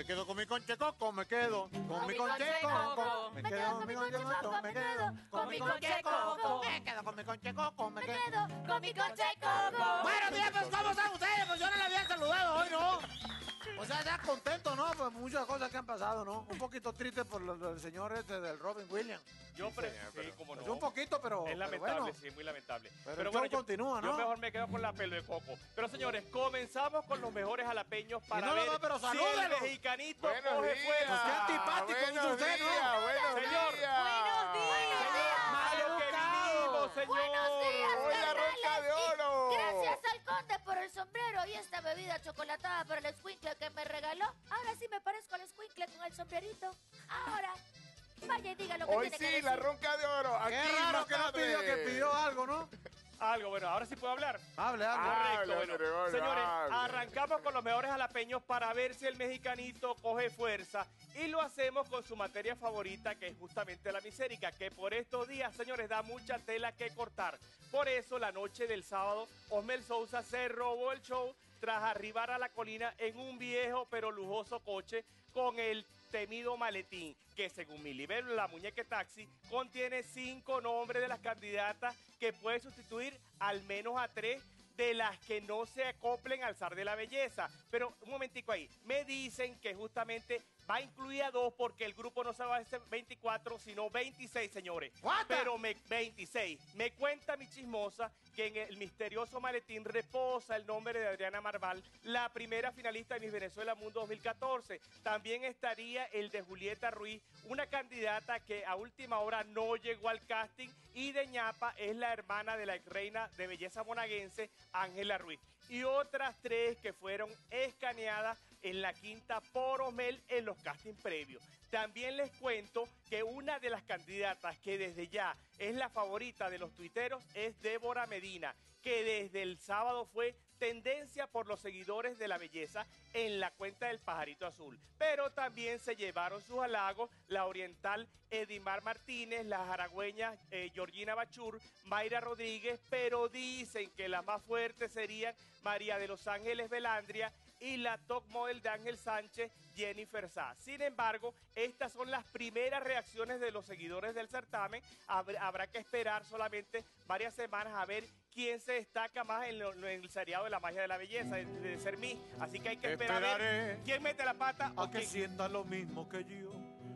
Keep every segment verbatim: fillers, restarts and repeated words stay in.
quedo con mi conche coco, me quedo con mi conche coco. Me quedo con mi conche coco, me quedo con mi conche coco. Me quedo con mi conche coco, me quedo con mi conche coco. Bueno, días, pues, ¿cómo están ustedes? Pues yo no la había saludado hoy, ¿no? O sea, ya contento, ¿no? Pues muchas cosas que han pasado, ¿no? Un poquito triste por lo, lo del señor este del Robin Williams. Yo sí, pre señor, sí, pero, como no. pues un poquito, pero es lamentable, pero bueno. sí, muy lamentable. Pero, Pero el bueno, show yo, continúa, ¿no? Yo mejor me quedo con la pelo de coco. Pero señores, comenzamos con los mejores jalapeños para no ver va, pero si el mexicanito buenos coge días. fuerza. Qué antipático Buenos dice usted, días, ¿no? buenos Señor. días. Buenos días. Señor, a lo que vinimos, señor. Buenos días, Hoy la ronca de oro. Gracias al conde por el sombrero y esta bebida chocolatada para el escuincle que me regaló. Ahora sí me parezco al escuincle con el sombrerito. Ahora, vaya y diga lo que Hoy tiene sí, que decir. la ronca de oro. Aquí Qué raro más que no tarde. pidió, que pidió algo, ¿no? Algo, bueno, ahora sí puedo hablar. Hable, hable. Correcto, Hable, bueno. Gregorio, Señores, hable. arrancamos con los mejores jalapeños para ver si el mexicanito coge fuerza. Y lo hacemos con su materia favorita, que es justamente la misérica, que por estos días, señores, da mucha tela que cortar. Por eso, la noche del sábado, Osmel Sousa se robó el show tras arribar a la colina en un viejo pero lujoso coche con el temido maletín, que según Milibel, la muñeca taxi, contiene cinco nombres de las candidatas que puede sustituir al menos a tres de las que no se acoplen al zar de la belleza. Pero un momentico ahí, me dicen que justamente va a incluir a dos porque el grupo no se va a hacer veinticuatro, sino veintiséis, señores. What? Pero me, veintiséis. Me cuenta mi chismosa que en el misterioso maletín reposa el nombre de Adriana Marval, la primera finalista de Miss Venezuela Mundo dos mil catorce. También estaría el de Julieta Ruiz, una candidata que a última hora no llegó al casting, y de ñapa es la hermana de la ex reina de belleza monaguense, Ángela Ruiz. Y otras tres que fueron escaneadas en la quinta por Osmel en los castings previos. También les cuento que una de las candidatas que desde ya es la favorita de los tuiteros es Débora Medina, que desde el sábado fue tendencia por los seguidores de la belleza en la cuenta del Pajarito Azul. Pero también se llevaron sus halagos la oriental Edimar Martínez, la jaragüeña eh, Georgina Bachur, Mayra Rodríguez, pero dicen que las más fuertes serían María de los Ángeles Velandria y la top model de Ángel Sánchez, Jennifer Sá. Sin embargo, estas son las primeras reacciones de los seguidores del certamen. Habrá, habrá que esperar solamente varias semanas a ver quién se destaca más en, lo, en el seriado de la magia de la belleza, de, de ser mí. Así que hay que esperar a ver quién mete la pata. A o que quién... sientas lo mismo que yo,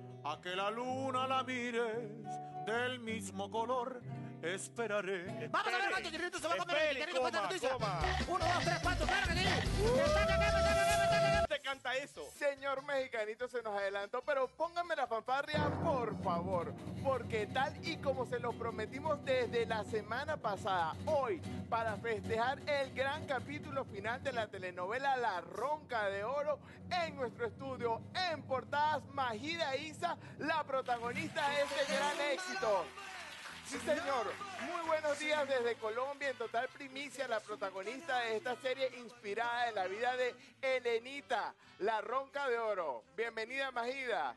a que la luna la mires del mismo color. Esperaré. Vamos a ver cuántos chirritos se va a comer el Espere, Mexicano con esta coma, noticia. coma. Uno, dos, tres, cuatro, claro que sí. Está acá, está acá, está acá, está acá. te canta eso? Señor mexicanito, se nos adelantó, pero pónganme la fanfarria, por favor, porque tal y como se lo prometimos desde la semana pasada, hoy, para festejar el gran capítulo final de la telenovela La Ronca de Oro, en nuestro estudio, en portadas, Majida Isa, la protagonista de este gran éxito. Sí, señor. Muy buenos días desde Colombia. En total primicia, la protagonista de esta serie inspirada en la vida de Elenita, La Ronca de Oro. Bienvenida, Majida.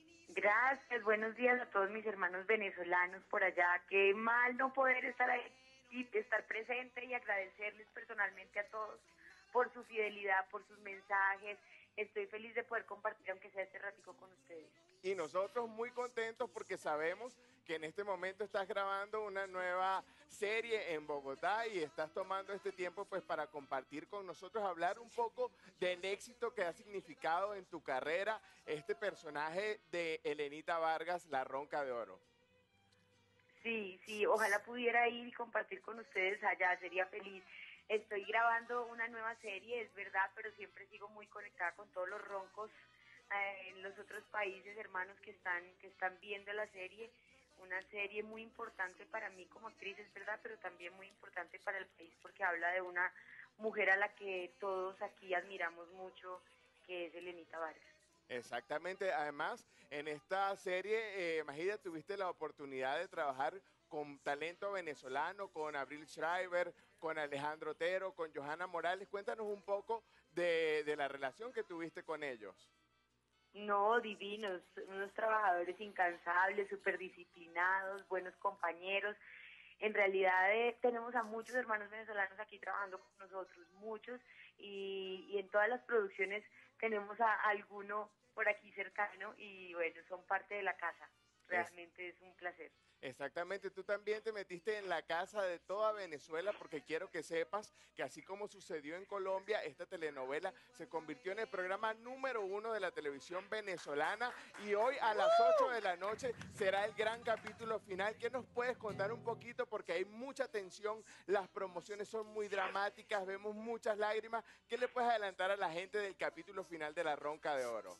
Gracias, buenos días a todos mis hermanos venezolanos por allá. Qué mal no poder estar ahí y estar presente y agradecerles personalmente a todos por su fidelidad, por sus mensajes. Estoy feliz de poder compartir, aunque sea este ratico, con ustedes. Y nosotros muy contentos porque sabemos que en este momento estás grabando una nueva serie en Bogotá y estás tomando este tiempo pues para compartir con nosotros, hablar un poco del éxito que ha significado en tu carrera este personaje de Elenita Vargas, La Ronca de Oro. Sí, sí, ojalá pudiera ir y compartir con ustedes allá, sería feliz. Estoy grabando una nueva serie, es verdad, pero siempre sigo muy conectada con todos los roncos eh, en los otros países, hermanos que están, que están viendo la serie. Una serie muy importante para mí como actriz, es verdad, pero también muy importante para el país porque habla de una mujer a la que todos aquí admiramos mucho, que es Elenita Vargas. Exactamente, además en esta serie, eh, Majida, tuviste la oportunidad de trabajar con talento venezolano, con Abril Schreiber, con Alejandro Otero, con Johanna Morales. Cuéntanos un poco de, de la relación que tuviste con ellos. No, divinos, unos trabajadores incansables, súper disciplinados, buenos compañeros. En realidad eh, tenemos a muchos hermanos venezolanos aquí trabajando con nosotros, muchos, y, y en todas las producciones tenemos a alguno por aquí cercano y bueno, son parte de la casa. Realmente es un placer. Exactamente, tú también te metiste en la casa de toda Venezuela porque quiero que sepas que así como sucedió en Colombia, esta telenovela se convirtió en el programa número uno de la televisión venezolana y hoy a las ocho de la noche será el gran capítulo final. ¿Qué nos puedes contar un poquito? Porque hay mucha tensión, las promociones son muy dramáticas, vemos muchas lágrimas. ¿Qué le puedes adelantar a la gente del capítulo final de La Ronca de Oro?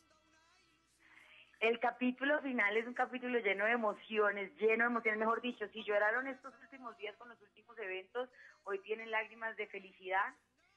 El capítulo final es un capítulo lleno de emociones, lleno de emociones, mejor dicho, si lloraron estos últimos días con los últimos eventos, hoy tienen lágrimas de felicidad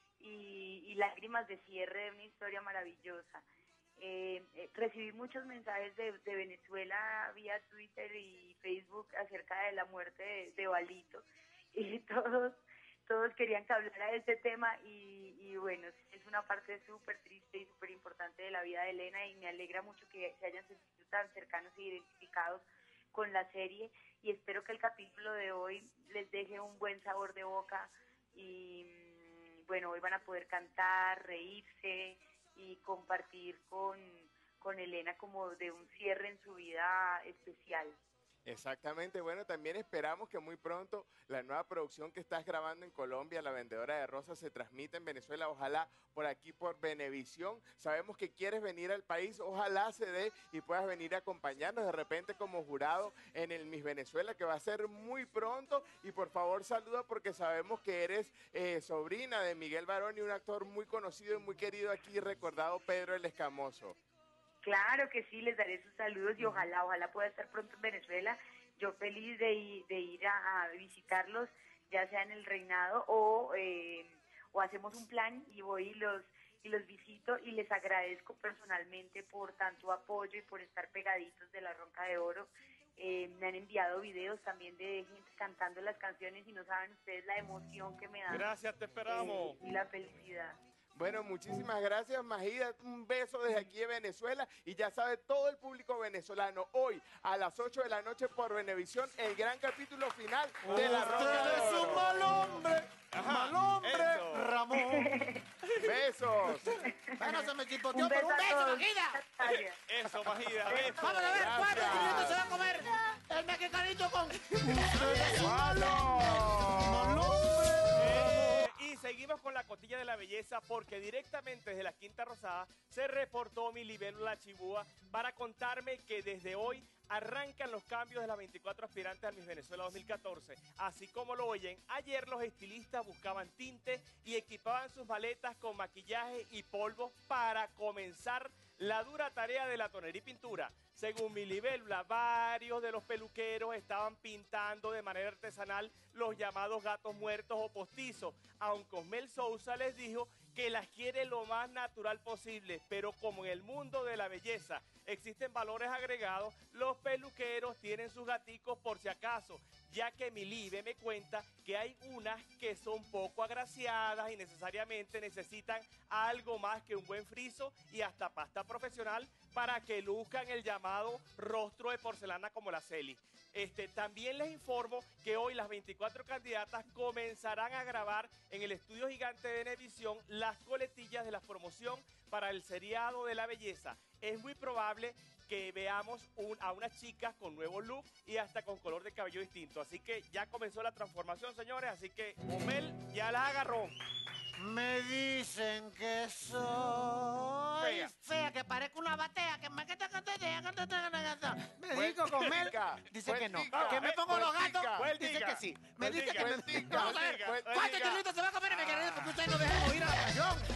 y, y lágrimas de cierre de una historia maravillosa. Eh, eh, recibí muchos mensajes de, de Venezuela vía Twitter y Facebook acerca de la muerte de, de Balito y todos todos querían que hablara de este tema y, y bueno, es una parte súper triste y súper importante de la vida de Elena y me alegra mucho que se hayan sentido tan cercanos e identificados con la serie y espero que el capítulo de hoy les deje un buen sabor de boca y bueno, hoy van a poder cantar, reírse y compartir con, con Elena como de un cierre en su vida especial. Exactamente, bueno, también esperamos que muy pronto la nueva producción que estás grabando en Colombia, La Vendedora de Rosas, se transmita en Venezuela, ojalá por aquí por Venevisión. Sabemos que quieres venir al país, ojalá se dé y puedas venir a acompañarnos de repente como jurado en el Miss Venezuela, que va a ser muy pronto. Y por favor saluda porque sabemos que eres eh, sobrina de Miguel Barón y un actor muy conocido y muy querido aquí, recordado, Pedro el Escamoso. Claro que sí, les daré sus saludos y ojalá, ojalá pueda estar pronto en Venezuela. Yo feliz de, ir, de ir a, a visitarlos, ya sea en el reinado o, eh, o hacemos un plan y voy y los, y los visito y les agradezco personalmente por tanto apoyo y por estar pegaditos de La Ronca de Oro. Eh, me han enviado videos también de gente cantando las canciones y no saben ustedes la emoción que me da. Gracias, te esperamos. Eh, y la felicidad. Bueno, muchísimas gracias, Majida. Un beso desde aquí de Venezuela. Y ya sabe todo el público venezolano, hoy a las ocho de la noche por Venevisión, el gran capítulo final de La Ronca de Usted es un Oro. mal hombre, Ajá, mal hombre, eso. Ramón. Besos. Bueno, se me chipoteó Un por beso un a beso, todos. Majida. Gracias. Eso, Majida, beso. Vamos a ver, Gracias. ¿cuántos chilitos se va a comer el mexicanito con...? ¡Cuatro! Eh, y seguimos con la cotilla de la belleza porque directamente desde la Quinta Rosada se reportó mi libélula Chibúa para contarme que desde hoy arrancan los cambios de las veinticuatro aspirantes al Miss Venezuela dos mil catorce. Así como lo oyen, ayer los estilistas buscaban tinte y equipaban sus maletas con maquillaje y polvo para comenzar la dura tarea de la tonería y pintura. Según mi libélula, varios de los peluqueros estaban pintando de manera artesanal los llamados gatos muertos o postizos, aunque Osmel Sousa les dijo que las quiere lo más natural posible, pero como en el mundo de la belleza existen valores agregados, los peluqueros tienen sus gaticos por si acaso, ya que mi libe me cuenta que hay unas que son poco agraciadas y necesariamente necesitan algo más que un buen friso y hasta pasta profesional para que luzcan el llamado rostro de porcelana como la Celi. Este, también les informo que hoy las veinticuatro candidatas comenzarán a grabar en el estudio gigante de Venevisión las coletillas de la promoción para el seriado de la belleza. Es muy probable que veamos un, a unas chicas con nuevo look y hasta con color de cabello distinto. Así que ya comenzó la transformación, señores, así que Omel ya la agarró. Me dicen que soy Fea. fea, que parezco una batea, que me que te- que te- que te- me Buen digo con Mel, tica, dice buen que no, tica, que me pongo los buen gatos, tica, buen dice tica, que sí, me buen dice tica, que me... buen tica, Vamos a ver, buen tica, ¿cuántos buen tica. chilitos se va a comer el mecanito? Porque ustedes no dejan oír a la canción.